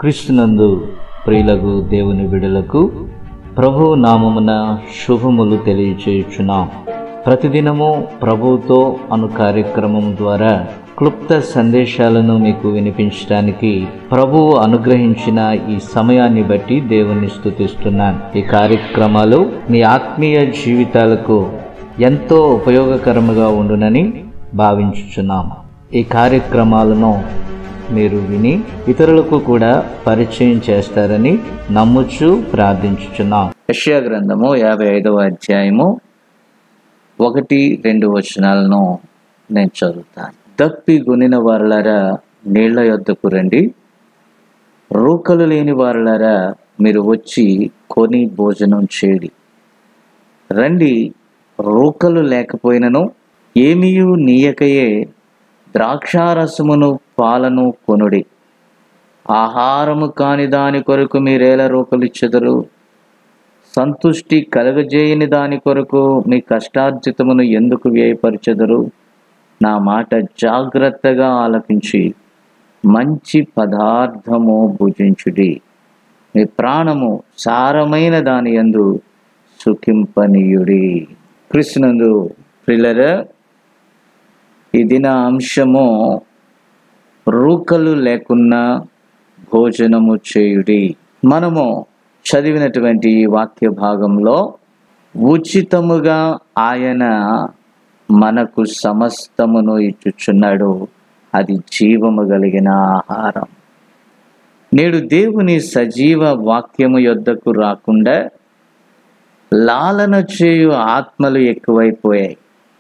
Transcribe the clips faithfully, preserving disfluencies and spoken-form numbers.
క్రీస్తునందు ప్రియులకు దేవుని బిడ్డలకు ప్రభు నామమున శుభములు తెలియచేయుచున్నాం. ప్రతిదినము ప్రభువుతో అను కార్యక్రమం ద్వారా క్లుప్త సందేశాలను మీకు వినిపించడానికి ప్రభువు అనుగ్రహించిన ఈ సమయాన్ని బట్టి దేవుని స్తుతిస్తున్నాను. ఈ కార్యక్రమాలు మీ ఆత్మీయ జీవితాలకు ఎంతో ఉపయోగకరముగా ఉండునని భావించుచున్నాము. ఈ కార్యక్రమాలను మీరు విని ఇతరులకు కూడా పరిచయం చేస్తారని నమ్ముచు ప్రార్థించుచున్నాం. యెషయా గ్రంథము యాభై ఐదవ అధ్యాయము ఒకటి రెండు వచనాలను నేను చదువుతాను. దప్పి గొనిన వారలారా నీళ్ల యొద్దకు రండి, రూకలు లేని వారలారా మీరు వచ్చి కొని భోజనం చేడి. రండి, రూకలు లేకపోయినను ఏమీయు నీయకయే ద్రాక్షారసమును పాలను కొనుడి. ఆహారము కాని దాని కొరకు మీరేలా రూకలిచ్చెదరు? సంతుష్టి కలగజేయని దాని కొరకు మీ కష్టార్జితమును ఎందుకు వ్యయపరచెదరు? నా మాట జాగ్రత్తగా ఆలకించి మంచి పదార్థము భుజించుడి. మీ ప్రాణము సారమైన దాని యందు సుఖింపనీయుడి. క్రీస్తునందు ప్రియులారా, ఈ దిన అంశము రూకలు లేకున్నా భోజనము చేయుడి. మనము చదివినటువంటి ఈ వాక్య భాగంలో ఉచితముగా ఆయన మనకు సమస్తమును ఇచ్చుచున్నాడు. అది జీవము కలిగిన ఆహారం. నేడు దేవుని సజీవ వాక్యము యొద్దకు రాకుండా లాలన చేయు ఆత్మలు ఎక్కువైపోయాయి.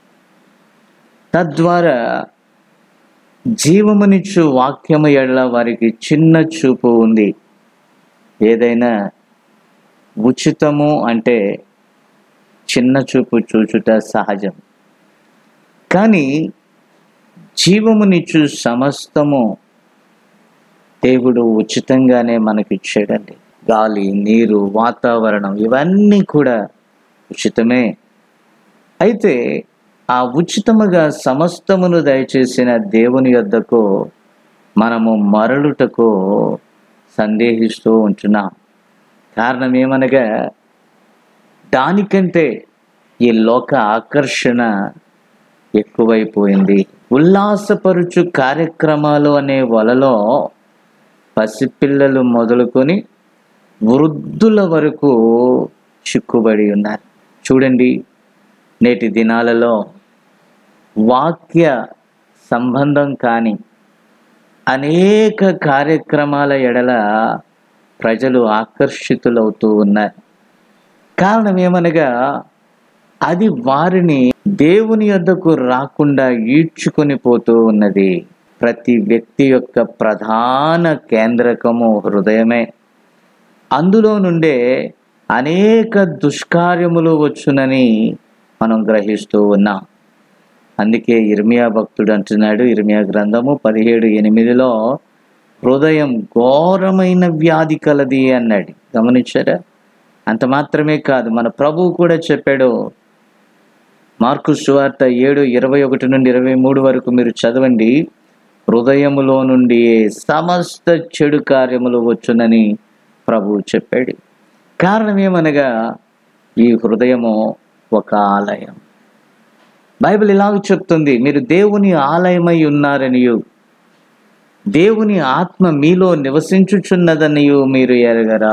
తద్వారా జీవమునిచ్చు వాక్యము ఎడల వారికి చిన్న చూపు ఉంది. ఏదైనా ఉచితము అంటే చిన్న చూపు చూచుట సహజం. కానీ జీవమునిచ్చు సమస్తము దేవుడు ఉచితంగానే మనకిచ్చాడండి. గాలి, నీరు, వాతావరణం ఇవన్నీ కూడా ఉచితమే. అయితే ఆ ఉచితముగా సమస్తమును దయచేసిన దేవుని యొద్దకు మనము మరలుటకు సందేహిస్తూ ఉంటున్నాం. కారణం ఏమనగా, దానికంటే ఈ లోక ఆకర్షణ ఎక్కువైపోయింది. ఉల్లాసపరుచు కార్యక్రమాలు అనే వలలో పసిపిల్లలు మొదలుకొని వృద్ధుల వరకు చిక్కుబడి ఉన్నారు. చూడండి, నేటి దినాలలో వాక్య సంబంధం కాని అనేక కార్యక్రమాల ఎడల ప్రజలు ఆకర్షితులవుతూ ఉన్నారు. కారణం ఏమనగా, అది వారిని దేవుని యొద్దకు రాకుండా ఈడ్చుకొని పోతూ ఉన్నది. ప్రతి వ్యక్తి యొక్క ప్రధాన కేంద్రకము హృదయమే. అందులో నుండే అనేక దుష్కార్యములు వచ్చునని మనం గ్రహిస్తూ ఉన్నాం. అందుకే ఇర్మియా భక్తుడు అంటున్నాడు, ఇర్మియా గ్రంథము పదిహేడు ఎనిమిదిలో, హృదయం ఘోరమైన వ్యాధి కలది అన్నాడు. గమనించారా? అంత మాత్రమే కాదు, మన ప్రభువు కూడా చెప్పాడు. మార్కు సువార్త ఏడు ఇరవై ఒకటి నుండి ఇరవై మూడు వరకు మీరు చదవండి. హృదయములో నుండి సమస్త చెడు కార్యములు వచ్చునని ప్రభువు చెప్పాడు. కారణం ఏమనగా, ఈ హృదయము ఒక ఆలయం. బైబిల్ ఇలాగ చెప్తుంది, మీరు దేవుని ఆలయమై ఉన్నారనియు దేవుని ఆత్మ మీలో నివసించుచున్నదనియు మీరు ఎరగరా.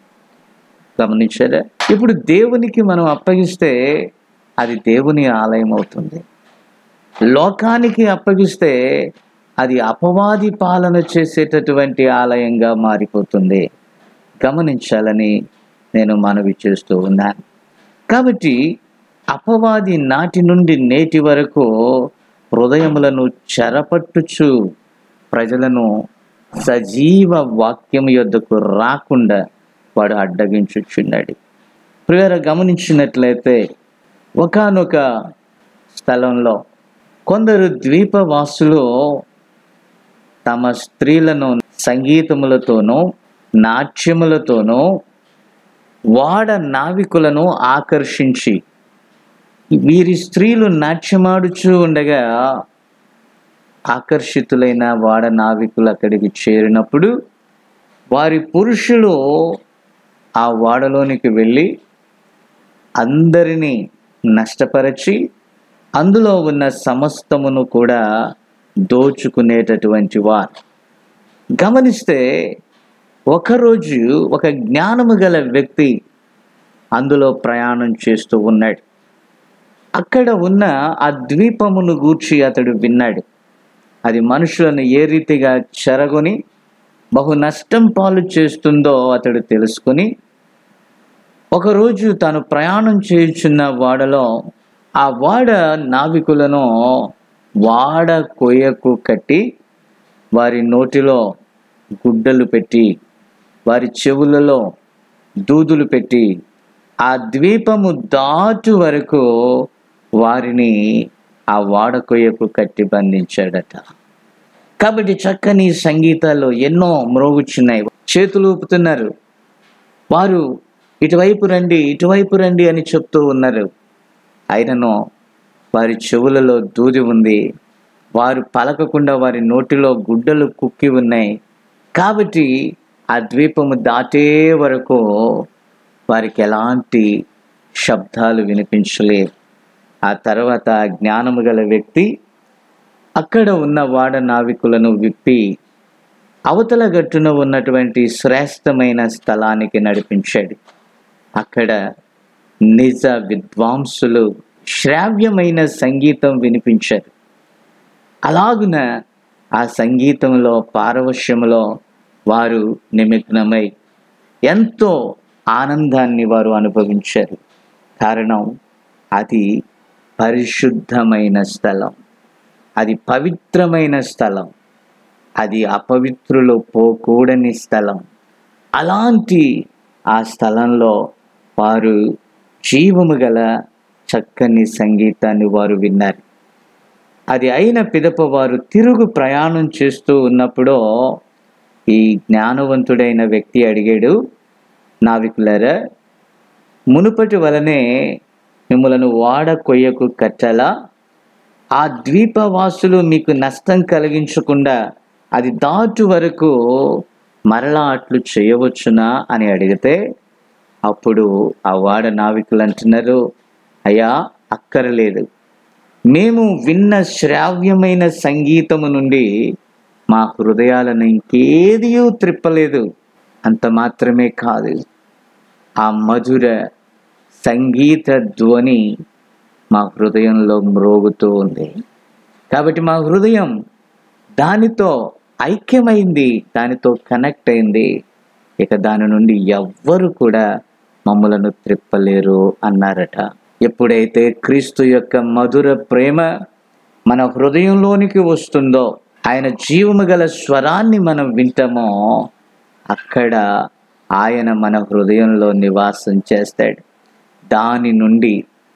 గమనించారా? ఇప్పుడు దేవునికి మనం అప్పగిస్తే అది దేవుని ఆలయం అవుతుంది. లోకానికి అప్పగిస్తే అది అపవాది పాలన చేసేటటువంటి ఆలయంగా మారిపోతుంది. గమనించాలని నేను మనవి చేస్తూ ఉన్నాను. కాబట్టి అపవాది నాటి నుండి నేటి వరకు హృదయములను చెరపట్టుచు ప్రజలను సజీవ వాక్యము యొద్దకు రాకుండా వాడు అడ్డగించుచున్నాడు. ప్రియరా, గమనించినట్లయితే ఒకానొక స్థలంలో కొందరు ద్వీపవాసులు తమ స్త్రీలను సంగీతములతోనూ నాట్యములతోనూ వాడ నావికులను ఆకర్షించి, వీరి స్త్రీలు నాట్యమాడుచూ ఉండగా ఆకర్షితులైన వాడ నావికులు అక్కడికి చేరినప్పుడు వారి పురుషులు ఆ ఓడలోనికి వెళ్ళి అందరినీ నష్టపరిచి అందులో ఉన్న సమస్తమును కూడా దోచుకునేటటువంటి వారు. గమనిస్తే ఒకరోజు ఒక జ్ఞానము గల వ్యక్తి అందులో ప్రయాణం చేస్తూ ఉన్నాడు. అక్కడ ఉన్న ఆ ద్వీపమును గూర్చి అతడు విన్నాడు. అది మనుషులను ఏ రీతిగా చెరగొని బహు నష్టం పాలు చేస్తుందో అతడు తెలుసుకుని ఒకరోజు తాను ప్రయాణం చేయుచున్న వాడలో ఆ వాడ నావికులను వాడ కొయ్యకు కట్టి వారి నోటిలో గుడ్డలు పెట్టి వారి చెవులలో దూదులు పెట్టి ఆ ద్వీపము దాటు వరకు వారిని ఆ వాడ కొయ్యకు కట్టి బంధించాడట. కాబట్టి చక్కని సంగీతాలు ఎన్నో మ్రోగుచున్నాయి. చేతులు ఊపుతున్నారు. వారు ఇటువైపు రండి ఇటువైపు రండి అని చెప్తూ ఉన్నారు. అయినను వారి చెవులలో దూది ఉంది. వారు పలకకుండా వారి నోటిలో గుడ్డలు కుక్కి ఉన్నాయి. కాబట్టి ఆ ద్వీపము దాటే వరకు వారికి ఎలాంటి శబ్దాలు వినిపించలేదు. ఆ తర్వాత జ్ఞానము గల వ్యక్తి అక్కడ ఉన్న వాడ నావికులను విప్పి అవతల గట్టున ఉన్నటువంటి శ్రేష్టమైన స్థలానికి నడిపించాడు. అక్కడ నిజ విద్వాంసులు శ్రావ్యమైన సంగీతం వినిపించారు. అలాగున ఆ సంగీతంలో పారవశ్యములో వారు నిమగ్నమై ఎంతో ఆనందాన్ని వారు అనుభవించారు. కారణం అది పరిశుద్ధమైన స్థలం, అది పవిత్రమైన స్థలం, అది అపవిత్రులు పోకూడని స్థలం. అలాంటి ఆ స్థలంలో వారు జీవము గల చక్కని సంగీతాన్ని వారు విన్నారు. అది అయిన పిదప వారు తిరుగు ప్రయాణం చేస్తూ ఉన్నప్పుడు ఈ జ్ఞానవంతుడైన వ్యక్తి అడిగాడు, నావికులారా, మునుపటి వలనే మిమ్మలను వాడ కొయ్యకు కట్టాలా? ఆ ద్వీపవాసులు మీకు నష్టం కలిగించకుండా అది దాటు వరకు మరలా అట్లు చేయవచ్చునా అని అడిగితే అప్పుడు ఆ వాడ నావికులు అంటున్నారు, అయ్యా అక్కరలేదు, మేము విన్న శ్రావ్యమైన సంగీతము నుండి మా హృదయాలను ఇంకేదీ త్రిప్పలేదు. అంత మాత్రమే కాదు, ఆ మధుర సంగీత ధ్వని మా హృదయంలో మ్రోగుతూ ఉంది. కాబట్టి మా హృదయం దానితో ఐక్యమైంది, దానితో కనెక్ట్ అయింది. ఇక దాని నుండి ఎవ్వరు కూడా మమ్మలను త్రిప్పలేరు అన్నారట. ఎప్పుడైతే క్రీస్తు యొక్క మధుర ప్రేమ మన హృదయంలోనికి వస్తుందో, ఆయన జీవము గల స్వరాన్ని మనం వింటామో, అక్కడ ఆయన మన హృదయంలో నివాసం చేస్తాడు. దాని నుండి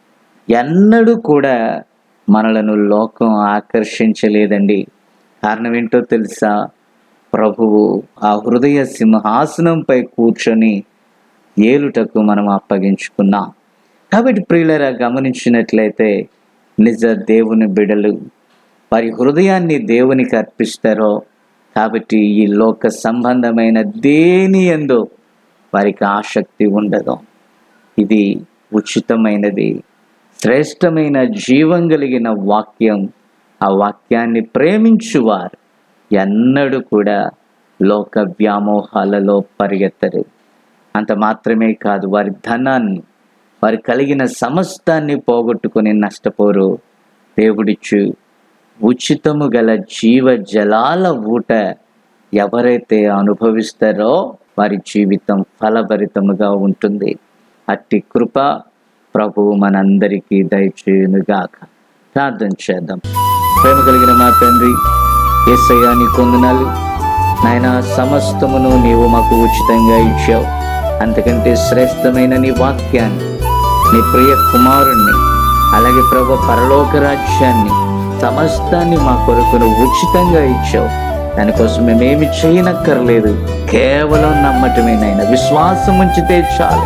ఎన్నడూ కూడా మనలను లోకం ఆకర్షించలేదండి. కారణం ఏంటో తెలుసా? ప్రభువు ఆ హృదయ సింహాసనంపై కూర్చొని ఏలుటకు మనం అప్పగించుకున్నాం. కాబట్టి ప్రియులరా, గమనించినట్లయితే నిజ దేవుని బిడలు వారి హృదయాన్ని దేవునికి అర్పిస్తారో కాబట్టి ఈ లోక సంబంధమైన దేని యందు వారికి ఆసక్తి ఉండదు. ఇది ఉచితమైనది, శ్రేష్టమైన జీవం కలిగిన వాక్యం. ఆ వాక్యాన్ని ప్రేమించువారు ఎన్నడూ కూడా లోక వ్యామోహాలలో పరిగెత్తరు. అంత మాత్రమే కాదు, వారి ధనాన్ని, వారి కలిగిన సమస్తాన్ని పోగొట్టుకొని నష్టపోరు. దేవుడిచ్చు ఉచితము గల జీవ జలాల ఊట ఎవరైతే అనుభవిస్తారో వారి జీవితం ఫలభరితముగా ఉంటుంది. అట్టి కృప ప్రభువు మనందరికీ దయచేయునుగాక. ప్రార్థన చేద్దాం. ప్రేమ కలిగిన మా తండ్రి, యేసయ్యా నీ వందనాలు నాయన. సమస్తమును నీవు మాకు ఉచితంగా ఇచ్చావు. అంతకంటే శ్రేష్టమైన నీ వాక్యాన్ని, నీ ప్రియ కుమారుణ్ణి, అలాగే ప్రభు పరలోక రాజ్యాన్ని, సమస్తాన్ని మా కొరకు ఉచితంగా ఇచ్చావు. దానికోసం మేమేమి చేయనక్కర్లేదు, కేవలం నమ్మటమే నాయన. విశ్వాసం ఉంచితే చాలు,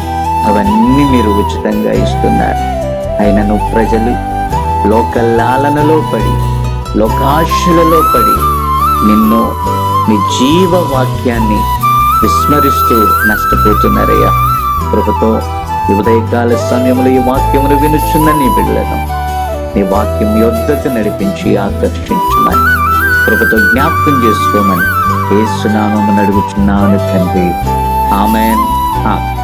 అవన్నీ మీరు ఉచితంగా ఇస్తున్నారు. అయినను ప్రజలు లోక లాలనలో పడి, లోకాశలలో పడి నిన్ను, నీ జీవ వాక్యాన్ని విస్మరిస్తూ నష్టపోతున్నారయ్యా. కృపతో ఈ ఉదయకాల సమయంలో ఈ వాక్యమును వినుచున్న నీ బిడ్డలను నీ వాక్యం యొద్దకు నడిపించి ఆకర్షించమని కృపతో జ్ఞాపకం చేసుకోమని యేసు నామమున అడుగుచున్నాను తండ్రి. ఆమేన్. ఆమేన్.